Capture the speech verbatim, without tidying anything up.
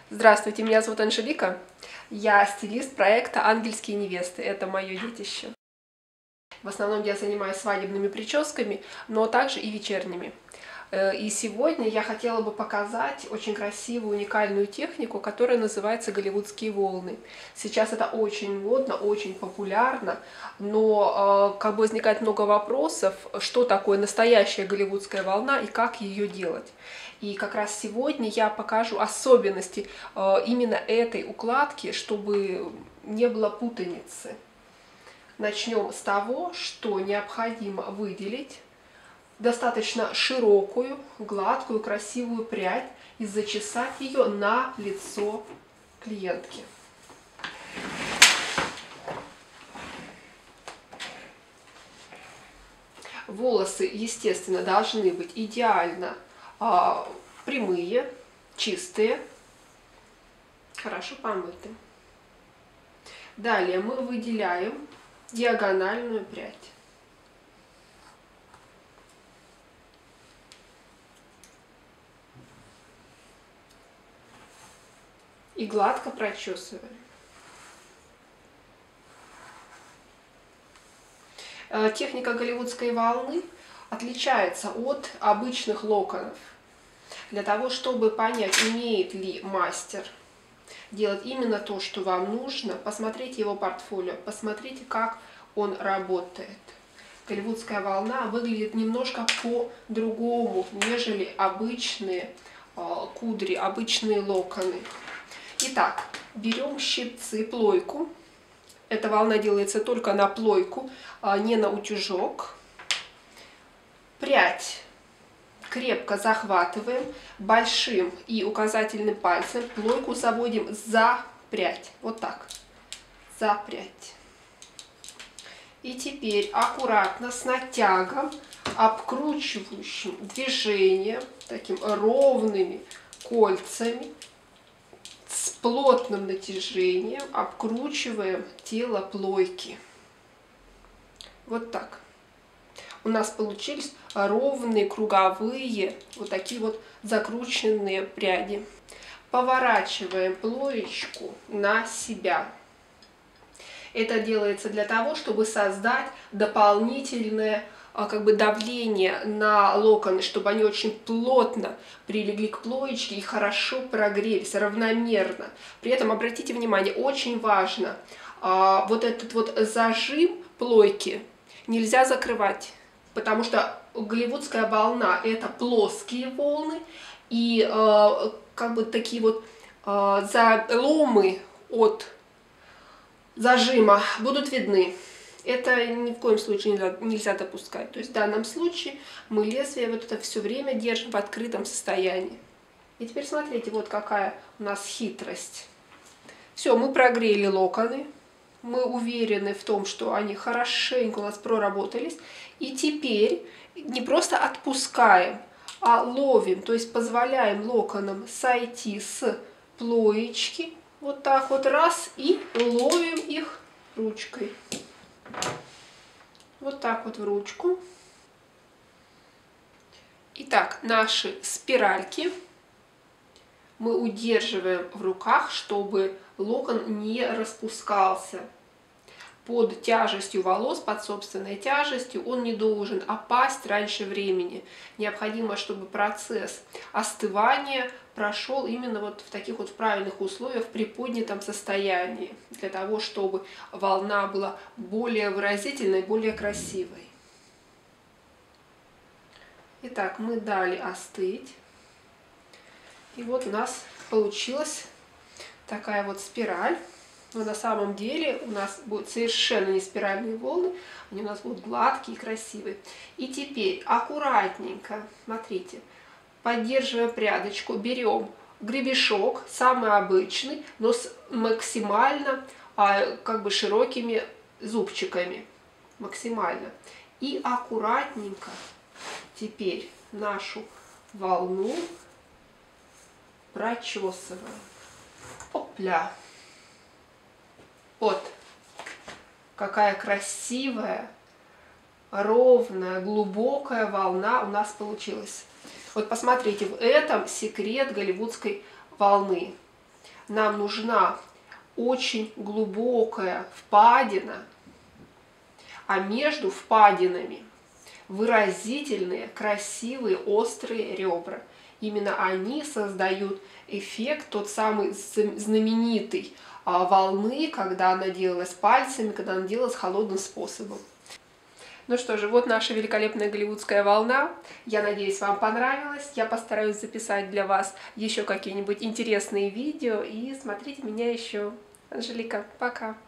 Здравствуйте, меня зовут Анжелика. Я стилист проекта «Ангельские невесты». Это мое детище. В основном я занимаюсь свадебными прическами, но также и вечерними. И сегодня я хотела бы показать очень красивую, уникальную технику, которая называется голливудские волны. Сейчас это очень модно, очень популярно, но как бы возникает много вопросов, что такое настоящая голливудская волна и как ее делать. И как раз сегодня я покажу особенности именно этой укладки, чтобы не было путаницы. Начнем с того, что необходимо выделить достаточно широкую, гладкую, красивую прядь и зачесать ее на лицо клиентки. Волосы, естественно, должны быть идеально а, прямые, чистые, хорошо помыты. Далее мы выделяем диагональную прядь. И гладко прочесываем. Техника голливудской волны отличается от обычных локонов. Для того, чтобы понять, умеет ли мастер делать именно то, что вам нужно, посмотрите его портфолио, посмотрите, как он работает. Голливудская волна выглядит немножко по-другому, нежели обычные кудри, обычные локоны. Итак, берем щипцы, плойку. Эта волна делается только на плойку, не на утюжок. Прядь крепко захватываем большим и указательным пальцем. Плойку заводим за прядь. Вот так. За прядь. И теперь аккуратно, с натягом, обкручивающим движением, таким ровными кольцами, с плотным натяжением обкручиваем тело плойки. Вот так. У нас получились ровные, круговые, вот такие вот закрученные пряди. Поворачиваем плоечку на себя. Это делается для того, чтобы создать дополнительное как бы давление на локоны, чтобы они очень плотно прилегли к плоечке и хорошо прогрелись, равномерно. При этом обратите внимание, очень важно, вот этот вот зажим плойки нельзя закрывать, потому что голливудская волна — это плоские волны, и как бы такие вот заломы от зажима будут видны. Это ни в коем случае нельзя, нельзя допускать. То есть в данном случае мы лезвие вот это все время держим в открытом состоянии. И теперь смотрите, вот какая у нас хитрость. Все, мы прогрели локоны. Мы уверены в том, что они хорошенько у нас проработались. И теперь не просто отпускаем, а ловим, то есть позволяем локонам сойти с плоечки. Вот так вот раз и ловим их ручкой. Вот так вот в ручку. Итак, наши спиральки мы удерживаем в руках, чтобы локон не распускался. Под тяжестью волос, под собственной тяжестью, он не должен опасть раньше времени. Необходимо, чтобы процесс остывания прошел именно вот в таких вот правильных условиях, в приподнятом состоянии, для того, чтобы волна была более выразительной, более красивой. Итак, мы дали остыть. И вот у нас получилась такая вот спираль. Но на самом деле у нас будут совершенно не спиральные волны, они у нас будут гладкие и красивые. И теперь аккуратненько, смотрите, поддерживая прядочку, берем гребешок, самый обычный, но с максимально а, как бы широкими зубчиками, максимально. И аккуратненько теперь нашу волну прочесываем. Опля! Вот какая красивая, ровная, глубокая волна у нас получилась. Вот посмотрите, в этом секрет голливудской волны. нам нужна очень глубокая впадина, а между впадинами выразительные, красивые, острые ребра. Именно они создают эффект, тот самый знаменитый волны, когда она делалась пальцами, когда она делалась холодным способом. Ну что же, вот наша великолепная голливудская волна. Я надеюсь, вам понравилось. Я постараюсь записать для вас еще какие-нибудь интересные видео. И смотрите меня еще. Анжелика, пока!